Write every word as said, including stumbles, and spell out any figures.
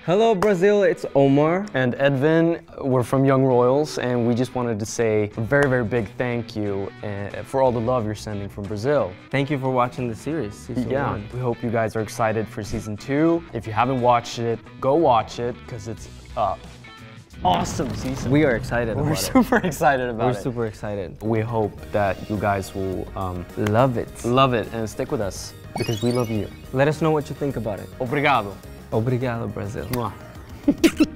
Hello Brazil, it's Omar. And Edvin. We're from Young Royals, and we just wanted to say a very, very big thank you uh, for all the love you're sending from Brazil. Thank you for watching the series, season yeah, one. We hope you guys are excited for season two. If you haven't watched it, go watch it, because it's uh, awesome season. We are excited We're about super excited about We're it. We're super excited. We hope that you guys will um, love it. Love it and stick with us, because we love you. Let us know what you think about it. Obrigado. Obrigado, Brazil. Mwah.